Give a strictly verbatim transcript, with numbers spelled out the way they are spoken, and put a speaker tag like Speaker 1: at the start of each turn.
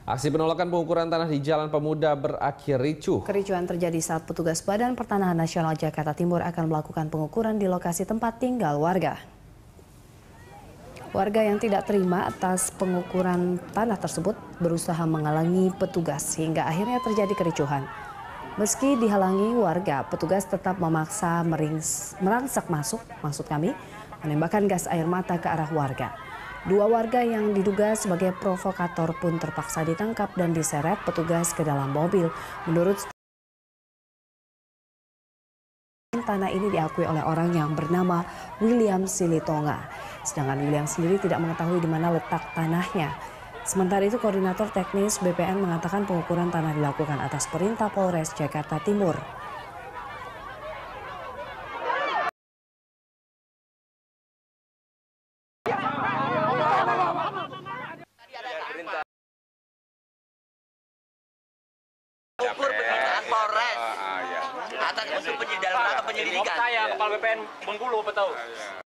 Speaker 1: Aksi penolakan pengukuran tanah di Jalan Pemuda berakhir ricuh.
Speaker 2: Kericuhan terjadi saat petugas Badan Pertanahan Nasional Jakarta Timur akan melakukan pengukuran di lokasi tempat tinggal warga. Warga yang tidak terima atas pengukuran tanah tersebut berusaha menghalangi petugas hingga akhirnya terjadi kericuhan. Meski dihalangi warga, petugas tetap memaksa merings, merangsak masuk, maksud kami, menembakkan gas air mata ke arah warga. Dua warga yang diduga sebagai provokator pun terpaksa ditangkap dan diseret petugas ke dalam mobil. Menurut tanah ini diakui oleh orang yang bernama William Silitonga. Sedangkan William sendiri tidak mengetahui di mana letak tanahnya. Sementara itu, Koordinator Teknis B P N mengatakan pengukuran tanah dilakukan atas perintah Polres Jakarta Timur.
Speaker 3: Ukur permintaan Polres atas untuk penyelidikan. Kepala B P N Bengkulu, apa tahu?